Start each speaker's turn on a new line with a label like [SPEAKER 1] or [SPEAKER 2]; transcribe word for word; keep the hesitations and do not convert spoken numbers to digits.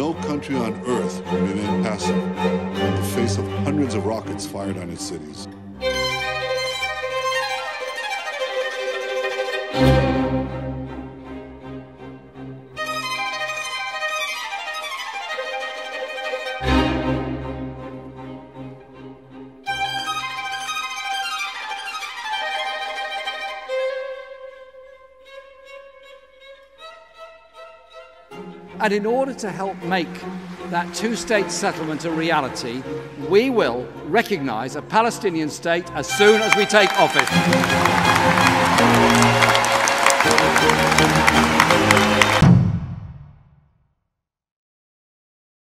[SPEAKER 1] no country on earth will remain passive in the face of hundreds of rockets fired on its cities.
[SPEAKER 2] And in order to help make that two-state settlement a reality, we will recognise a Palestinian state as soon as we take office.